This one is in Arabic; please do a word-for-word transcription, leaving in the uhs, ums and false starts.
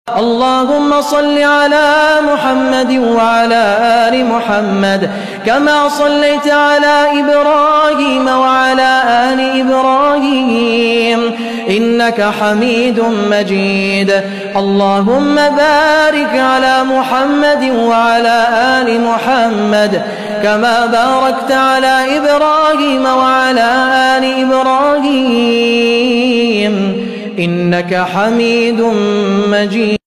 اللهم صل على محمد وعلى آل محمد كما صليت على إبراهيم وعلى آل إبراهيم إنك حميد مجيد. اللهم بارك على محمد وعلى آل محمد كما باركت على إبراهيم وعلى آل إبراهيم إنك حميد مجيد.